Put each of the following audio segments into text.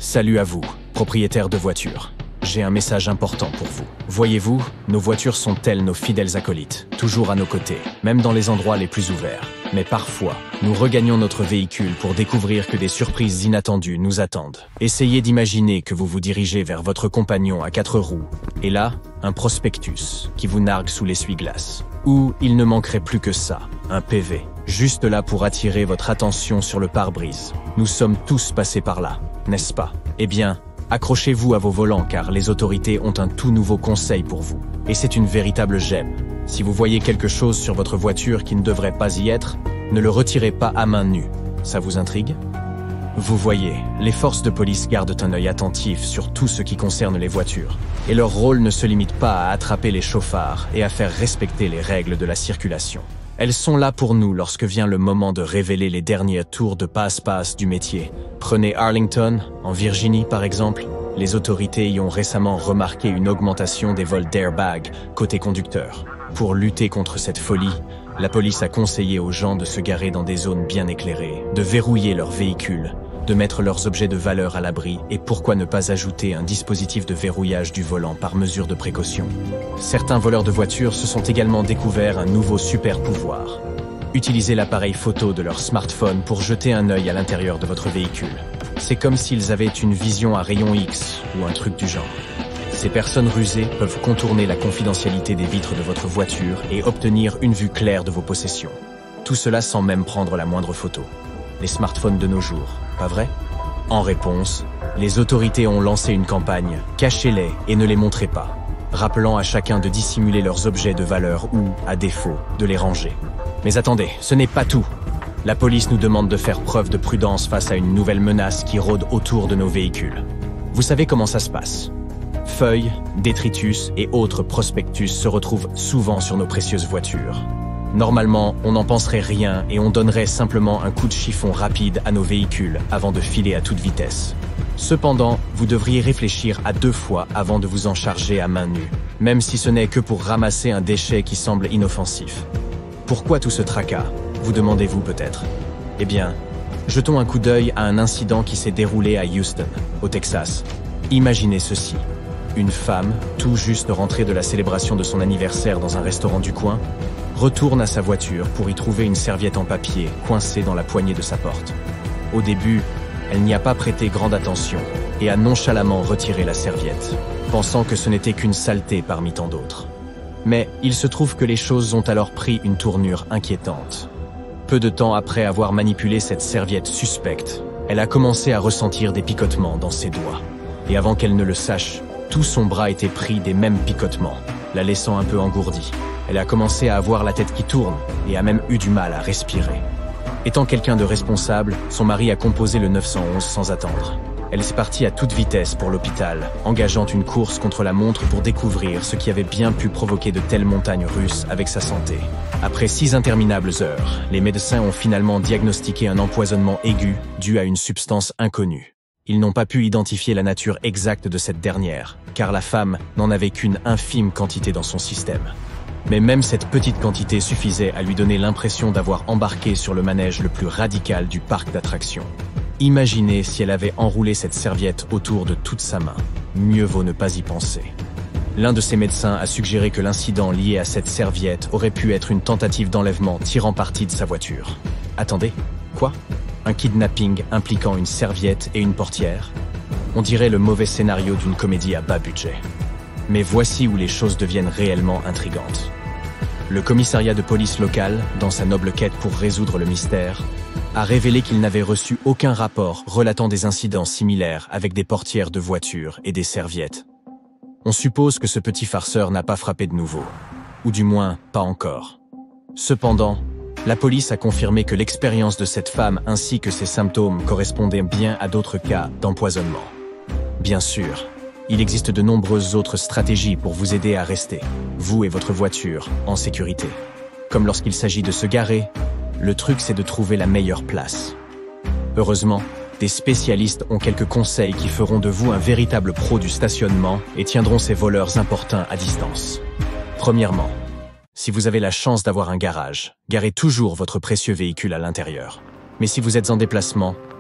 Salut à vous, propriétaire de voitures. J'ai un message important pour vous. Voyez-vous, nos voitures sont telles nos fidèles acolytes, toujours à nos côtés, même dans les endroits les plus ouverts. Mais parfois, nous regagnons notre véhicule pour découvrir que des surprises inattendues nous attendent. Essayez d'imaginer que vous vous dirigez vers votre compagnon à 4 roues, et là, un prospectus qui vous nargue sous l'essuie-glace. Ou il ne manquerait plus que ça, un PV, juste là pour attirer votre attention sur le pare-brise. Nous sommes tous passés par là, n'est-ce pas? Eh bien, accrochez-vous à vos volants car les autorités ont un tout nouveau conseil pour vous. Et c'est une véritable gemme. Si vous voyez quelque chose sur votre voiture qui ne devrait pas y être, ne le retirez pas à main nue. Ça vous intrigue? Vous voyez, les forces de police gardent un œil attentif sur tout ce qui concerne les voitures. Et leur rôle ne se limite pas à attraper les chauffards et à faire respecter les règles de la circulation. Elles sont là pour nous lorsque vient le moment de révéler les derniers tours de passe-passe du métier. Prenez Arlington, en Virginie par exemple. Les autorités y ont récemment remarqué une augmentation des vols d'airbag côté conducteur. Pour lutter contre cette folie, la police a conseillé aux gens de se garer dans des zones bien éclairées, de verrouiller leurs véhicules, de mettre leurs objets de valeur à l'abri et pourquoi ne pas ajouter un dispositif de verrouillage du volant par mesure de précaution. Certains voleurs de voitures se sont également découverts un nouveau super pouvoir. Utilisez l'appareil photo de leur smartphone pour jeter un œil à l'intérieur de votre véhicule. C'est comme s'ils avaient une vision à rayon X ou un truc du genre. Ces personnes rusées peuvent contourner la confidentialité des vitres de votre voiture et obtenir une vue claire de vos possessions. Tout cela sans même prendre la moindre photo. Les smartphones de nos jours, pas vrai? En réponse, les autorités ont lancé une campagne « Cachez-les et ne les montrez pas », rappelant à chacun de dissimuler leurs objets de valeur ou, à défaut, de les ranger. Mais attendez, ce n'est pas tout. La police nous demande de faire preuve de prudence face à une nouvelle menace qui rôde autour de nos véhicules. Vous savez comment ça se passe? Feuilles, détritus et autres prospectus se retrouvent souvent sur nos précieuses voitures. Normalement, on n'en penserait rien et on donnerait simplement un coup de chiffon rapide à nos véhicules avant de filer à toute vitesse. Cependant, vous devriez réfléchir à 2 fois avant de vous en charger à main nue, même si ce n'est que pour ramasser un déchet qui semble inoffensif. Pourquoi tout ce tracas, vous demandez-vous peut-être? Eh bien, jetons un coup d'œil à un incident qui s'est déroulé à Houston, au Texas. Imaginez ceci. Une femme, tout juste rentrée de la célébration de son anniversaire dans un restaurant du coin, retourne à sa voiture pour y trouver une serviette en papier coincée dans la poignée de sa porte. Au début, elle n'y a pas prêté grande attention et a nonchalamment retiré la serviette, pensant que ce n'était qu'une saleté parmi tant d'autres. Mais il se trouve que les choses ont alors pris une tournure inquiétante. Peu de temps après avoir manipulé cette serviette suspecte, elle a commencé à ressentir des picotements dans ses doigts. Et avant qu'elle ne le sache, tout son bras était pris des mêmes picotements, la laissant un peu engourdie. Elle a commencé à avoir la tête qui tourne et a même eu du mal à respirer. Étant quelqu'un de responsable, son mari a composé le 911 sans attendre. Elle est partie à toute vitesse pour l'hôpital, engageant une course contre la montre pour découvrir ce qui avait bien pu provoquer de telles montagnes russes avec sa santé. Après 6 interminables heures, les médecins ont finalement diagnostiqué un empoisonnement aigu dû à une substance inconnue. Ils n'ont pas pu identifier la nature exacte de cette dernière, car la femme n'en avait qu'une infime quantité dans son système. Mais même cette petite quantité suffisait à lui donner l'impression d'avoir embarqué sur le manège le plus radical du parc d'attractions. Imaginez si elle avait enroulé cette serviette autour de toute sa main. Mieux vaut ne pas y penser. L'un de ses médecins a suggéré que l'incident lié à cette serviette aurait pu être une tentative d'enlèvement tirant parti de sa voiture. Attendez, quoi? Un kidnapping impliquant une serviette et une portière? On dirait le mauvais scénario d'une comédie à bas budget. Mais voici où les choses deviennent réellement intrigantes. Le commissariat de police local, dans sa noble quête pour résoudre le mystère, a révélé qu'il n'avait reçu aucun rapport relatant des incidents similaires avec des portières de voitures et des serviettes. On suppose que ce petit farceur n'a pas frappé de nouveau, ou du moins pas encore. Cependant, la police a confirmé que l'expérience de cette femme ainsi que ses symptômes correspondaient bien à d'autres cas d'empoisonnement. Bien sûr, il existe de nombreuses autres stratégies pour vous aider à rester, vous et votre voiture, en sécurité. Comme lorsqu'il s'agit de se garer, le truc c'est de trouver la meilleure place. Heureusement, des spécialistes ont quelques conseils qui feront de vous un véritable pro du stationnement et tiendront ces voleurs importuns à distance. Premièrement, si vous avez la chance d'avoir un garage, garez toujours votre précieux véhicule à l'intérieur. Mais si vous êtes en déplacement,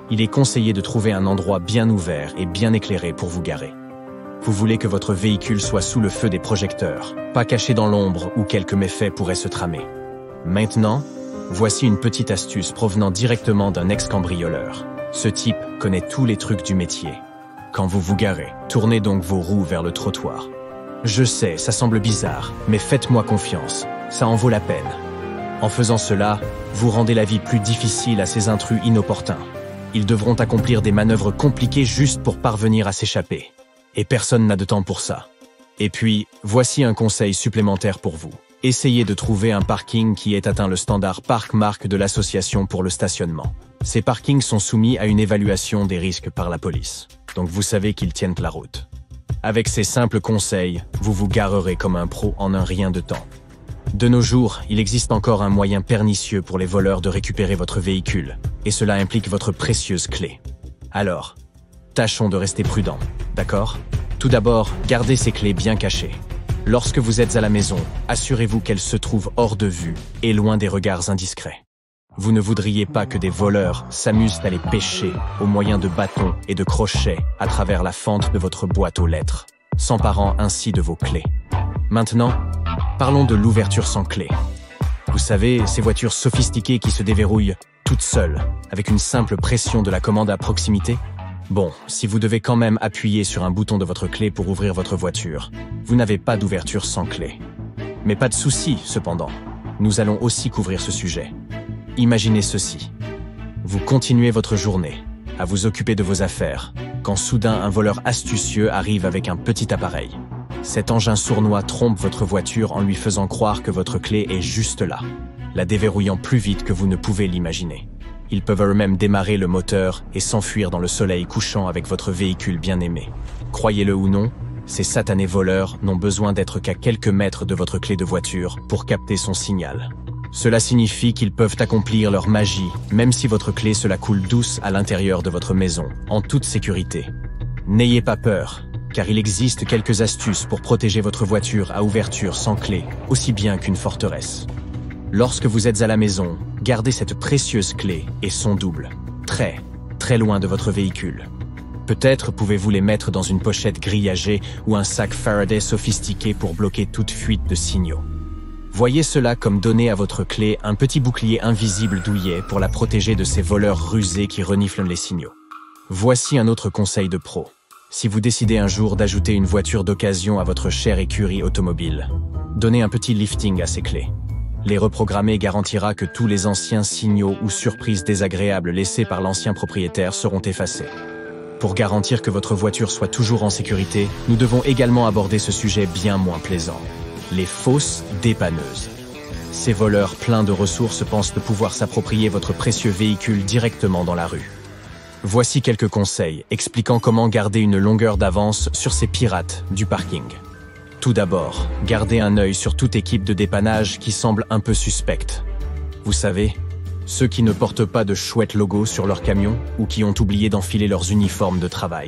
il est conseillé de trouver un endroit bien ouvert et bien éclairé pour vous garer. Vous voulez que votre véhicule soit sous le feu des projecteurs, pas caché dans l'ombre où quelques méfaits pourraient se tramer. Maintenant, voici une petite astuce provenant directement d'un ex-cambrioleur. Ce type connaît tous les trucs du métier. Quand vous vous garez, tournez donc vos roues vers le trottoir. Je sais, ça semble bizarre, mais faites-moi confiance, ça en vaut la peine. En faisant cela, vous rendez la vie plus difficile à ces intrus inopportuns. Ils devront accomplir des manœuvres compliquées juste pour parvenir à s'échapper. Et personne n'a de temps pour ça. Et puis, voici un conseil supplémentaire pour vous. Essayez de trouver un parking qui ait atteint le standard Parkmark de l'association pour le stationnement. Ces parkings sont soumis à une évaluation des risques par la police. Donc vous savez qu'ils tiennent la route. Avec ces simples conseils, vous vous garerez comme un pro en un rien de temps. De nos jours, il existe encore un moyen pernicieux pour les voleurs de récupérer votre véhicule, et cela implique votre précieuse clé. Alors, tâchons de rester prudents, d'accord? Tout d'abord, gardez ces clés bien cachées. Lorsque vous êtes à la maison, assurez-vous qu'elles se trouvent hors de vue et loin des regards indiscrets. Vous ne voudriez pas que des voleurs s'amusent à les pêcher au moyen de bâtons et de crochets à travers la fente de votre boîte aux lettres, s'emparant ainsi de vos clés. Maintenant, parlons de l'ouverture sans clé. Vous savez, ces voitures sophistiquées qui se déverrouillent toutes seules, avec une simple pression de la commande à proximité? Bon, si vous devez quand même appuyer sur un bouton de votre clé pour ouvrir votre voiture, vous n'avez pas d'ouverture sans clé. Mais pas de souci, cependant. Nous allons aussi couvrir ce sujet. Imaginez ceci. Vous continuez votre journée, à vous occuper de vos affaires, quand soudain un voleur astucieux arrive avec un petit appareil. Cet engin sournois trompe votre voiture en lui faisant croire que votre clé est juste là, la déverrouillant plus vite que vous ne pouvez l'imaginer. Ils peuvent eux-mêmes démarrer le moteur et s'enfuir dans le soleil couchant avec votre véhicule bien-aimé. Croyez-le ou non, ces satanés voleurs n'ont besoin d'être qu'à quelques mètres de votre clé de voiture pour capter son signal. Cela signifie qu'ils peuvent accomplir leur magie, même si votre clé se la coule douce à l'intérieur de votre maison, en toute sécurité. N'ayez pas peur, car il existe quelques astuces pour protéger votre voiture à ouverture sans clé, aussi bien qu'une forteresse. Lorsque vous êtes à la maison, gardez cette précieuse clé et son double, très, très loin de votre véhicule. Peut-être pouvez-vous les mettre dans une pochette grillagée ou un sac Faraday sophistiqué pour bloquer toute fuite de signaux. Voyez cela comme donner à votre clé un petit bouclier invisible douillet pour la protéger de ces voleurs rusés qui reniflent les signaux. Voici un autre conseil de pro. Si vous décidez un jour d'ajouter une voiture d'occasion à votre chère écurie automobile, donnez un petit lifting à ces clés. Les reprogrammer garantira que tous les anciens signaux ou surprises désagréables laissés par l'ancien propriétaire seront effacés. Pour garantir que votre voiture soit toujours en sécurité, nous devons également aborder ce sujet bien moins plaisant. Les fausses dépanneuses. Ces voleurs pleins de ressources pensent de pouvoir s'approprier votre précieux véhicule directement dans la rue. Voici quelques conseils expliquant comment garder une longueur d'avance sur ces pirates du parking. Tout d'abord, gardez un œil sur toute équipe de dépannage qui semble un peu suspecte. Vous savez, ceux qui ne portent pas de chouettes logos sur leur camion ou qui ont oublié d'enfiler leurs uniformes de travail.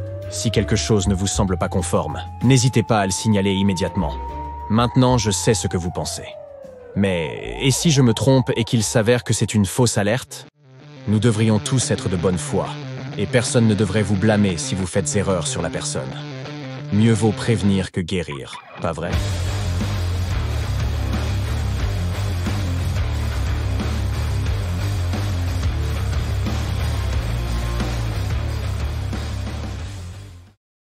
Si quelque chose ne vous semble pas conforme, n'hésitez pas à le signaler immédiatement. Maintenant, je sais ce que vous pensez. Mais, et si je me trompe et qu'il s'avère que c'est une fausse alerte? Nous devrions tous être de bonne foi, et personne ne devrait vous blâmer si vous faites erreur sur la personne. Mieux vaut prévenir que guérir, pas vrai?